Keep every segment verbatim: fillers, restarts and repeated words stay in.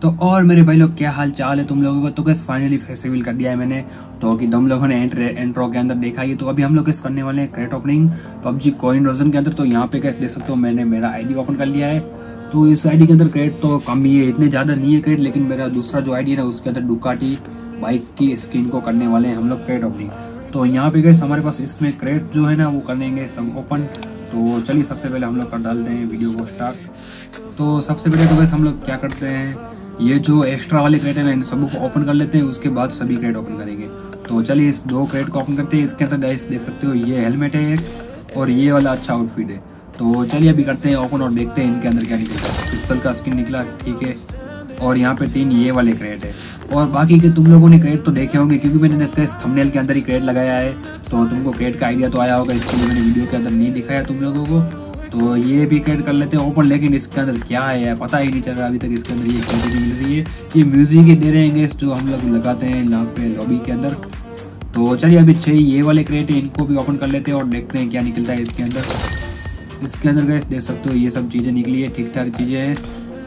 तो और मेरे भाई लोग क्या हाल चाल है तुम लोगों को। तो गैस फाइनली फेस्टिवल कर दिया है मैंने, तो कि तुम लोगों ने एंट्रो के अंदर देखा ही। तो अभी हम लोग गैस करने वाले हैं crate opening PUBG coin version के अंदर। तो यहाँ पे गैस देख सकते हो मैंने मेरा आईडी ओपन कर लिया है। तो इस आईडी के अंदर क्रेट तो कम ही है, इतने ज्यादा नहीं है क्रेट, लेकिन मेरा दूसरा जो आईडी है ना उसके अंदर डुकाटी बाइक की स्किन को करने वाले हैं हम लोग क्रेट ओपनिंग। तो यहाँ पे गैस हमारे पास इसमें क्रेट जो है ना वो करेंगे सब ओपन। तो चलिए सबसे पहले हम लोग कर डालते हैं वीडियो को स्टार्ट। तो सबसे पहले तो गैस हम लोग क्या करते हैं, ये जो एक्स्ट्रा वाले क्रेट है ना इन सबको ओपन कर लेते हैं, उसके बाद सभी क्रेट ओपन करेंगे। तो चलिए इस दो क्रेट को ओपन करते हैं। इसके अंदर गाइस देख सकते हो ये हेलमेट है एक, और ये वाला अच्छा आउटफिट है। तो चलिए अभी करते हैं ओपन और देखते हैं इनके अंदर क्या निकलता है। पिस्तल का स्किन निकला, ठीक है। और यहाँ पे तीन ये वाले क्रेट है, और बाकी के तुम लोगों ने क्रेट तो देखे होंगे क्योंकि मैंने इसके थंबनेल के अंदर ही क्रेट लगाया है। तो तुमको क्रेट का आइडिया तो आया होगा, इसके लिए मैंने वीडियो के अंदर नहीं दिखाया तुम लोगों को। तो ये भी क्रेट कर लेते हैं ओपन, लेकिन इसके अंदर क्या है पता ही नहीं चल रहा अभी तक। इसके अंदर ये क्रेट मिल रही है, ये म्यूजिक ही दे रहे हैं जो हम लोग लगाते हैं यहाँ पे लॉबी के अंदर। तो चलिए अभी छह ये वाले क्रेट है, इनको भी ओपन कर लेते हैं और देखते हैं क्या निकलता है इसके अंदर। इसके अंदर गैस देख सकते हो ये सब चीजें निकली है, ठीक ठाक चीजें हैं।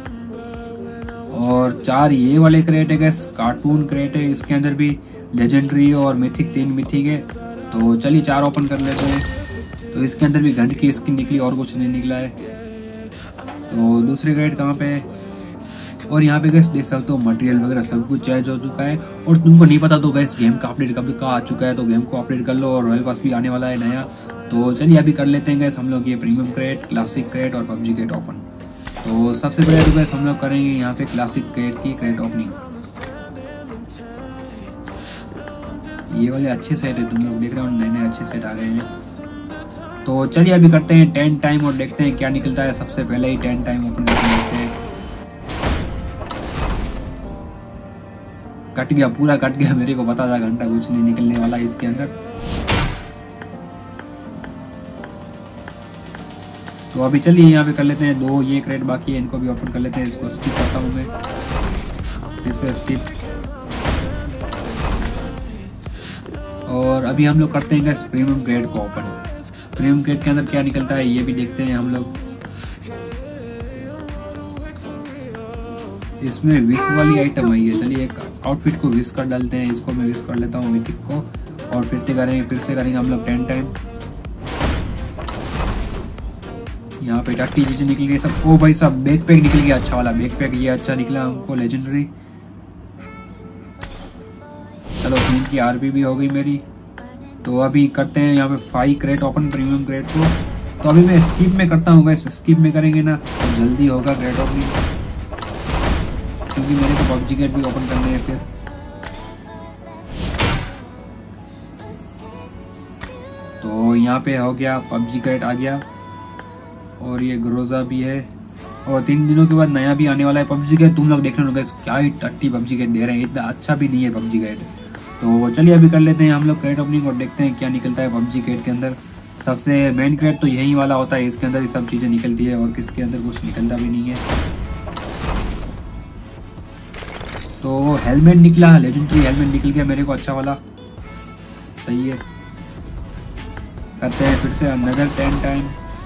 और चार ये वाले क्रेट है गैस, कार्टून क्रेट है, इसके अंदर भी लेजेंडरी और मिथिक, तीन मिथिक है। तो चलिए चार ओपन कर लेते हैं। तो इसके अंदर भी घंट की स्किन निकली और कुछ नहीं निकला है। तो दूसरे क्रेट कहाँ पे है, और यहाँ पे गैस देख सकते हो मटेरियल वगैरह सब कुछ चेंज हो चुका है। और तुमको नहीं पता तो गैस गेम का अपडेट कभी का आ चुका है, तो गेम को अपडेट कर लो, और रॉयल पास भी आने वाला है नया। तो चलिए अभी कर लेते हैं गैस हम लोग ये प्रीमियम क्रेट, क्लासिक क्रेट और पबजी क्रेट ओपन। तो सबसे पहले तो गैस हम लोग करेंगे यहाँ पे क्लासिक क्रेट की क्रेट ओपनिंग। ये वाले अच्छे सेट है, तुम लोग देख रहे हो नए नए अच्छे सेट आ गए हैं। तो चलिए अभी करते हैं टेन टाइम और देखते हैं क्या निकलता है। सबसे पहले ही टेन टाइम ओपन करते हैं। कट गया, पूरा कट गया, मेरे को पता था घंटा कुछ नहीं निकलने वाला इसके अंदर। तो अभी चलिए यहाँ पे कर लेते हैं दो ये क्रेट बाकी है, इनको भी ओपन कर लेते हैं। इसको स्किप करता हूँ मैं, फिर से स्किप। और अभी हम लोग करते हैं प्रीमियम क्रेट को ओपन। प्रीमियम क्रेट के अंदर क्या निकलता है ये भी देखते हैं हम लोग। इसमें विश वाली आइटम आई है, चलिए एक आउटफिट को विश कर डालते हैं। इसको मैं विश कर लेता हूँ मिथिक को, और फिर से करेंगे फिर से करेंगे हम लोग टेन टाइम। यहाँ पे टट्टी चीजें निकल गई सब। ओ भाई साहब बैक पैक निकल गया, अच्छा वाला बैक पैक, ये अच्छा निकला हमको लेजेंडरी। चलो तीन की आरपी भी हो गई मेरी। तो अभी करते हैं यहाँ पे five crate open premium crate को। तो अभी मैं स्किप में करता हूँ, स्किप में करेंगे ना तो जल्दी होगा क्रेट ओपनिंग, क्योंकि मेरे को पबजी क्रेट भी ओपन करने हैं फिर। तो यहाँ पे हो गया पबजी क्रेट आ गया, और ये ग्रोजा भी है, और तीन दिनों के बाद नया भी आने वाला है पबजी क्रेट। तुम लोग देख रहे हो क्या ही टट्टी पबजी क्रेट दे रहे हैं, इतना अच्छा भी नहीं है पबजी क्रेट। तो चलिए अभी कर लेते हैं हम लोग क्रेट ओपनिंग और देखते हैं क्या निकलता है पबजी क्रेट के अंदर। सबसे मेन क्रेट तो यही वाला होता है, इसके अंदर ही सब चीजें निकलती है, और किसके अंदर कुछ निकलता भी नहीं है। तो हेलमेट निकला, लेजेंडरी हेलमेट निकल गया मेरे को, अच्छा वाला, सही है। करते हैं फिर से अनदर टेन टाइम।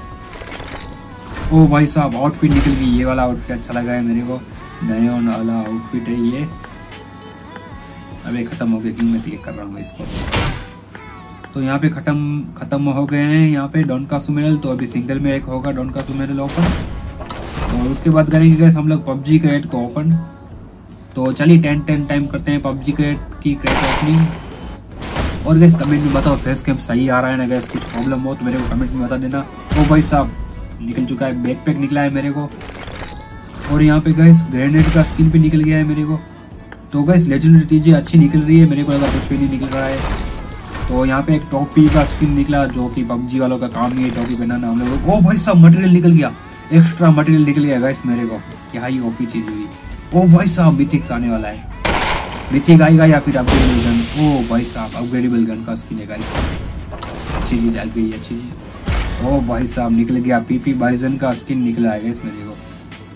ओ भाई साहब आउटफिट निकल गई, ये वाला आउटफिट अच्छा लगा है मेरे को, नया वाला आउटफिट है ये। अबे खत्म हो गया क्यों मैं क्लिक कर रहा हूँ इसको। तो यहाँ पे खत्म खत्म हो गए हैं यहाँ पे डॉन का सुमेरल। तो अभी सिंगल में एक होगा डॉन का सुमेरल ओपन, और उसके बाद करेंगे गैस हम लोग पबजी क्रेट को ओपन। तो चलिए टेन टेन टाइम करते हैं पबजी क्रेट की क्रेट ओपनिंग। और गैस कमेंट में बताओ फेस कैम सही आ रहा है ना गैस, कुछ प्रॉब्लम हो तो मेरे को कमेंट में बता देना। ओ भाई साहब निकल चुका है, बैक पैक निकला है मेरे को, और यहाँ पे गैस ग्रेनेड का स्किन भी निकल गया है मेरे को। तो गैस लेजेंडरी चीजें अच्छी निकल रही है, मेरे को लगा कुछ भी नहीं निकल रहा है। तो यहाँ पे एक टॉपी का स्किन निकला, जो कि पबजी वालों का काम ही है टॉपी पहनाना हम लोग। ओ भाई साहब मटेरियल निकल गया, एक्स्ट्रा मटेरियल निकल गया गैस मेरे को, क्या ही ओपी चीज हुई। ओ भाई साहब मिथिक्स आने वाला है, मिथिक आएगा या फिर अपग्रेडेबल गन। ओ भाई साहब अपग्रेडेबल गन का स्किन है गाइस, अच्छी चीज आ गई, अच्छी चीज। ओ भाई साहब निकल गया पीपी बाइजन का स्किन निकला है गैस मेरे को।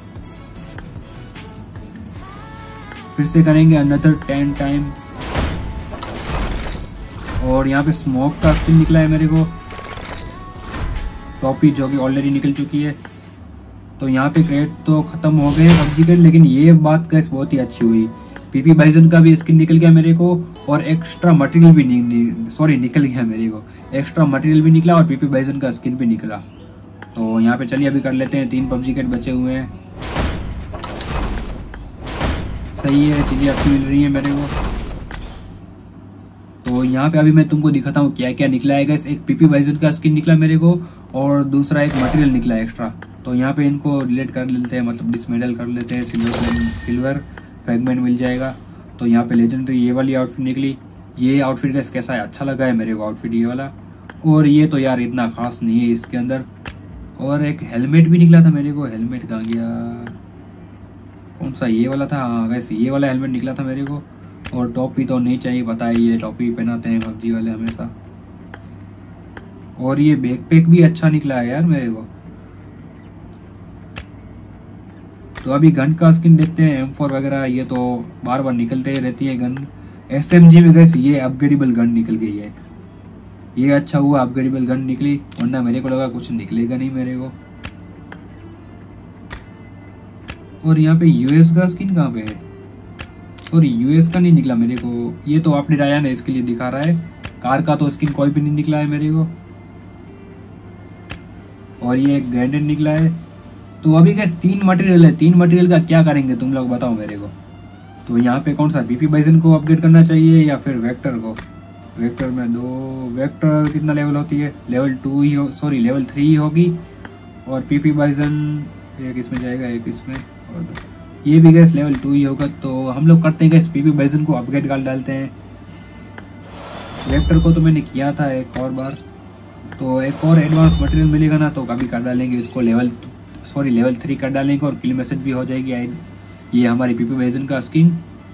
फिर से करेंगे अनदर टेन टाइम, और यहाँ पे स्मोक का स्किन निकला है मेरे को, टॉपी जो कि ऑलरेडी निकल चुकी है। तो यहाँ पे क्रेट तो खत्म हो गए पबजी के, लेकिन ये बात गैस बहुत ही अच्छी हुई, पीपी बाइजन का भी स्किन निकल गया मेरे को और एक्स्ट्रा मटेरियल भी नि, नि, सॉरी निकल गया मेरे को, एक्स्ट्रा मटेरियल भी निकला और पीपी बाइजन का स्किन भी निकला। तो यहाँ पे चलिए अभी कर लेते हैं, तीन पबजी किट बचे हुए हैं। सही है, चीजें अच्छी मिल रही है मेरे को। तो यहाँ पे अभी मैं तुमको दिखाता हूँ क्या क्या निकला है गैस। एक पीपी बाइजन का स्किन निकला मेरे को और दूसरा एक मटेरियल निकला एक्स्ट्रा। तो यहाँ पे इनको रिलेट कर लेते हैं, मतलब डिसमेडल कर लेते हैं, सिल्वर सिल्वर फ्रैगमेंट मिल जाएगा। तो यहाँ पे लेजेंडरी ये वाली आउटफिट निकली। ये आउटफिट गैस कैसा है, अच्छा लगा है मेरे को आउटफिट ये वाला। और ये तो यार इतना खास नहीं है इसके अंदर। और एक हेलमेट भी निकला था मेरे को, हेलमेट कहाँ गया, कौन सा, ये वाला था, हाँ गैस ये वाला हेलमेट निकला था मेरे को। और टोपी तो नहीं चाहिए, पता है ये टोपी पहनाते हैं पबजी वाले हमेशा। और ये बैकपैक भी अच्छा निकला है यार मेरे को। तो अभी गन का स्किन देखते हैं, एम फोर वगैरह ये तो बार बार निकलते ही रहती है गन। एसएमजी में गैस ये अपग्रेडेबल गन निकल गई है, ये अच्छा हुआ अपग्रेडेबल गन निकली, वरना मेरे को लगा कुछ निकलेगा नहीं मेरे को। और यहाँ पे यूएस का स्किन कहाँ पे है, सॉरी यूएस का नहीं निकला मेरे को, ये तो आपने डाया ना इसके लिए दिखा रहा है। कार का तो स्किन कोई भी नहीं निकला है मेरे को। और ये एक ग्रेनेड निकला है। तो अभी गैस तीन मटेरियल है, तीन मटेरियल का क्या करेंगे तुम लोग बताओ मेरे को। तो यहाँ पे कौन सा, पीपी बाइजन को अपग्रेड करना चाहिए या फिर वेक्टर को। वेक्टर में दो, वेक्टर कितना लेवल होती है, लेवल टू ही हो, सॉरी लेवल थ्री ही होगी। और पीपी बाइजन एक इसमें जाएगा, एक इसमें, और ये भी गैस लेवल टू ही होगा। तो हम लोग करते हैं गैस पीपी बाइजन को अपग्रेड कर डालते हैं। वेक्टर को तो मैंने किया था एक और बार, तो एक और एडवांस मटेरियल मिलेगा ना तो कभी कर डालेंगे इसको, लेवल सॉरी लेवल थ्री कर डालेंगे और किल मैसेज भी हो जाएगी। ये हमारी पीपी बाइजन का स्किन।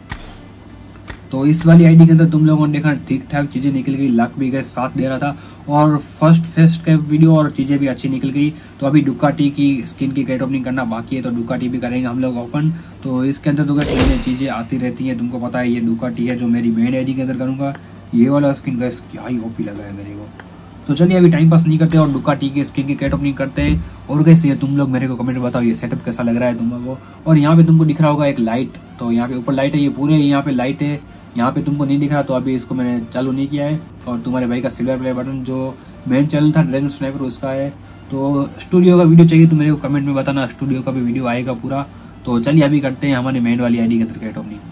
तो इस वाली आईडी के अंदर तुम लोगों ने देखा ठीक ठाक चीजें निकल गई, लक भी गए साथ दे रहा था और फर्स्ट फेस्ट का वीडियो और चीजें भी अच्छी निकल गई। तो अभी डुकाटी की स्किन की क्रेट ओपनिंग करना बाकी है, तो डुकाटी भी करेंगे हम लोग ओपन। तो इसके अंदर तो गैस चीजें आती रहती है, तुमको पता है। ये डुकाटी है जो मेरी मेन आईडी के अंदर करूंगा। ये वाला स्किन गैस क्या ही ओपी लगा है मेरे को। तो चलिए अभी टाइम पास नहीं करते और डुकाटी की स्किन की क्रेट ओपनिंग करते हैं। और कैसे ये तुम लोग मेरे को कमेंट बताओ ये सेटअप कैसा लग रहा है तुम लोगों को। और यहाँ पे तुमको दिख रहा होगा एक लाइट, तो यहाँ पे ऊपर लाइट है, ये पूरे यहाँ पे लाइट है, यहाँ पे तुमको नहीं दिख रहा तो अभी इसको मैंने चालू नहीं किया है। और तुम्हारे भाई का सिल्वर प्ले बटन जो मेन चैनल था ड्रैगन स्नाइपर उसका है। तो स्टूडियो का वीडियो चाहिए तो मेरे को कमेंट में बताना, स्टूडियो का भी वीडियो आएगा पूरा। तो चलिए अभी करते हैं हमारे मेन वाली आईडी के अंदर क्रेट ओपनिंग।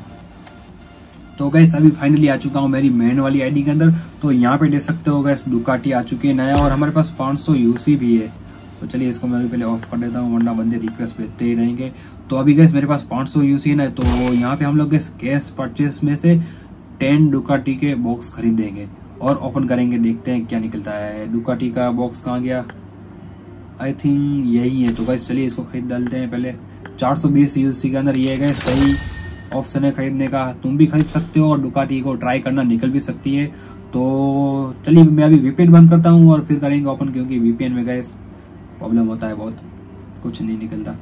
तो गैस अभी फाइनली आ चुका हूँ मेरी मेन वाली आईडी के अंदर। तो यहाँ पे देख सकते हो गैस डुकाटी आ चुकी है नया, और हमारे पास पाँच सौ यूसी भी है। तो चलिए इसको मैं अभी पहले ऑफ कर देता हूँ, वरना बंदे रिक्वेस्ट भेजते ही रहेंगे। तो अभी गैस मेरे पास पाँच सौ यूसी है ना, तो यहाँ पे हम लोग गैस कैश परचेस में से टेन डुकाटी के बॉक्स खरीदेंगे और ओपन करेंगे, देखते हैं क्या निकलता है। डुकाटी का बॉक्स कहाँ गया, आई थिंक यही है। तो गैस चलिए इसको खरीद डालते हैं पहले। चार सौ बीस यूसी के अंदर ये गैस सही ऑप्शन है खरीदने का, तुम भी खरीद सकते हो और डुकाटी को ट्राई करना, निकल भी सकती है। तो चलिए मैं अभी वीपीएन बंद करता हूँ और फिर करेंगे ओपन, क्योंकि वीपीएन में गैस प्रॉब्लम होता है, बहुत कुछ नहीं निकलता।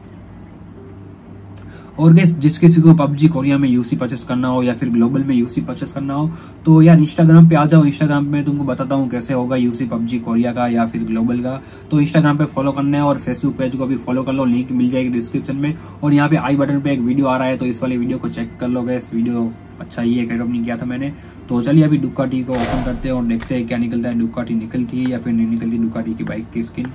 और गैस जिस किसी को पबजी कोरिया में यूसी परचेस करना हो या फिर ग्लोबल में यूसी परचेस करना हो तो यार इंस्टाग्राम पे आ जाओ। इंस्टाग्राम पे तुमको बताता हूँ कैसे होगा यूसी पबजी कोरिया का या फिर ग्लोबल का। तो इंस्टाग्राम पे फॉलो करना है और फेसबुक पेज को भी फॉलो कर लो, लिंक मिल जाएगी डिस्क्रिप्शन में। और यहाँ पे आई बटन पे एक वीडियो आ रहा है, तो इस वाले वीडियो को चेक कर लो गैस, वीडियो अच्छा ही है, क्रेट ओपनिंग किया था मैंने। तो चलिए अभी डुकाटी को ओपन करते हैं और देखते हैं क्या निकलता है। डुकाटी निकलती है या फिर नहीं निकलती डुकाटी की बाइक की स्किन।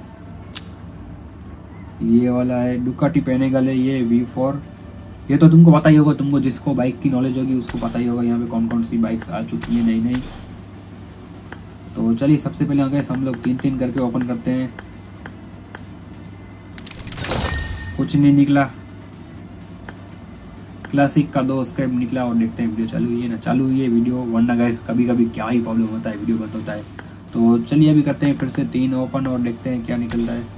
ये वाला है डुकाटी पहने गले, ये वी फोर, ये तो तुमको पता ही होगा, तुमको जिसको बाइक की नॉलेज होगी उसको पता ही होगा यहाँ पे कौन कौन सी बाइक्स आ चुकी है नई नई। तो चलिए सबसे पहले आ गए हम लोग तीन तीन करके ओपन करते हैं। कुछ नहीं निकला, क्लासिक का दो स्क्रैप निकला। और देखते हैं वीडियो चालू हुई है ना, चालू हुई है वीडियो, वरना गाइस कभी कभी क्या ही प्रॉब्लम होता है, वीडियो बंद होता है। तो चलिए अभी करते हैं फिर से तीन ओपन और देखते हैं क्या निकलता है।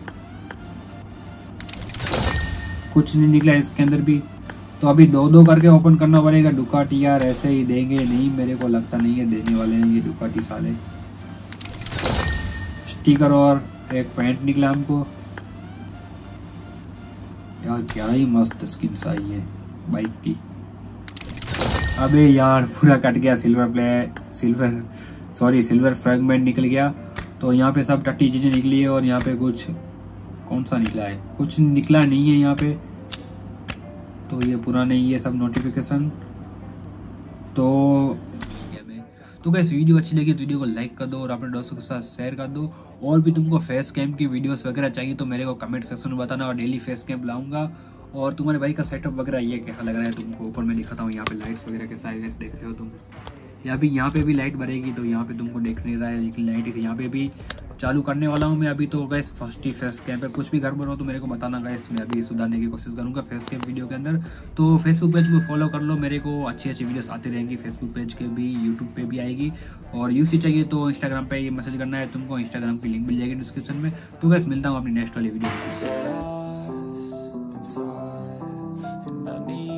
कुछ नहीं निकला इसके अंदर भी। तो अभी दो दो करके ओपन करना पड़ेगा। डुकाटी यार ऐसे ही देंगे नहीं, मेरे को लगता नहीं है देने वाले हैं ये डुकाटी साले। स्टिकर और एक पैंट निकला हमको यार, क्या ही मस्त स्किन आई है बाइक की। अबे यार पूरा कट गया, silver play silver sorry silver fragment निकल गया। तो यहाँ पे सब टट्टी चीजें निकली है और यहाँ पे कुछ कौन सा निकला है? कुछ निकला नहीं है यहाँ पे, तो ये पूरा नहीं है सब नोटिफिकेशन। तो तो गाइस वीडियो अच्छी लगी तो वीडियो को लाइक कर दो और अपने दोस्तों के साथ शेयर कर दो। और भी तुमको फेस कैम की वीडियोस वगैरह चाहिए तो मेरे को कमेंट सेक्शन में बताना, और डेली फेस कैम लाऊंगा। और तुम्हारे भाई का सेटअप वगैरह ये कैसा लग रहा है तुमको, ऊपर मैं दिखाता हूँ। यहाँ पे लाइट्स वगैरह के साइज देख रहे हो तुम, या भी यहाँ पे भी लाइट भरेगी तो यहाँ पे तुमको देख नहीं रहा है, लेकिन लाइट यहाँ पे भी चालू करने वाला हूँ मैं अभी। तो गैस फर्स्ट ही फेस कैम पे कुछ भी गड़बड़ हो तो मेरे को बताना गैस, मैं अभी सुधारने की कोशिश करूँगा फेस कैम वीडियो के अंदर। तो फेसबुक पेज को फॉलो कर लो, मेरे को अच्छी अच्छी वीडियोस आती रहेंगी फेसबुक पेज के भी, यूट्यूब पे भी आएगी। और यूसी चाहिए तो इंस्टाग्राम पे ये मैसेज करना है तुमको, इंस्टाग्राम की लिंक मिल जाएगी डिस्क्रिप्शन में। तो गैस मिलता हूँ अपनी नेक्स्ट वाली वीडियो में।